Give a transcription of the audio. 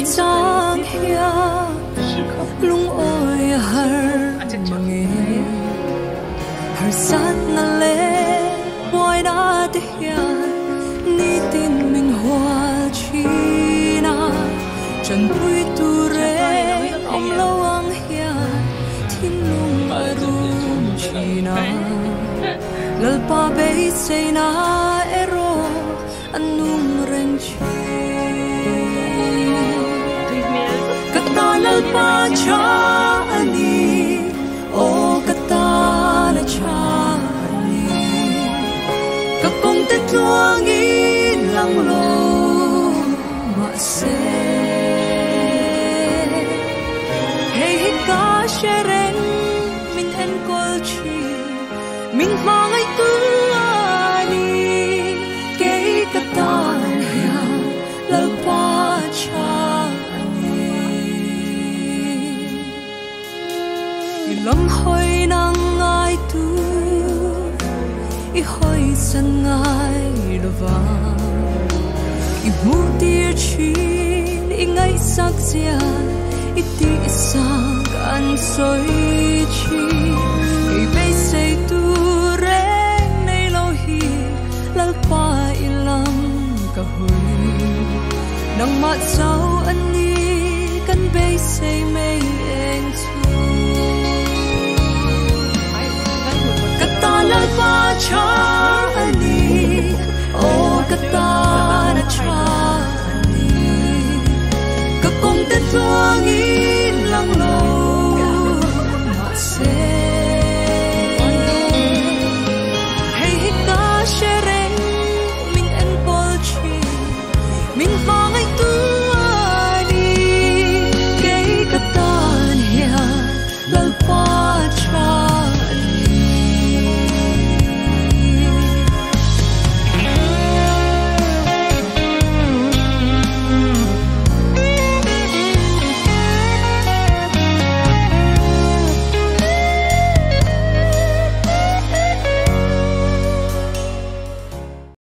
cây trắng hia lung ôi har mange har sát na lệ boy đã te hia ni tin mình hoa chi na chân bụi tu re ông lâu ang hia thiên lung arum chi na lalpa bay say na ero anung reng chi kata lalpa cha ani o kata na cha ani kakong te tuang in lang lo ma se hey hika shereng min en kol chi min mangai tu ani ke kata ya lalpa cha lòng hơi nang ai tu i hơi san ngai lo va i mu tir chin i ngai sak zia i ti sak an soi chi i be say tu re nei lo hi lal pa i lam ka hui nang ma sao an ni kan be say mei eng tu lalpa cha ani o kata na cha ani kakong te tuang in lang lo ma se hey hika shereng min en pol chi min mangai tu ani ke kata ya lalpa cha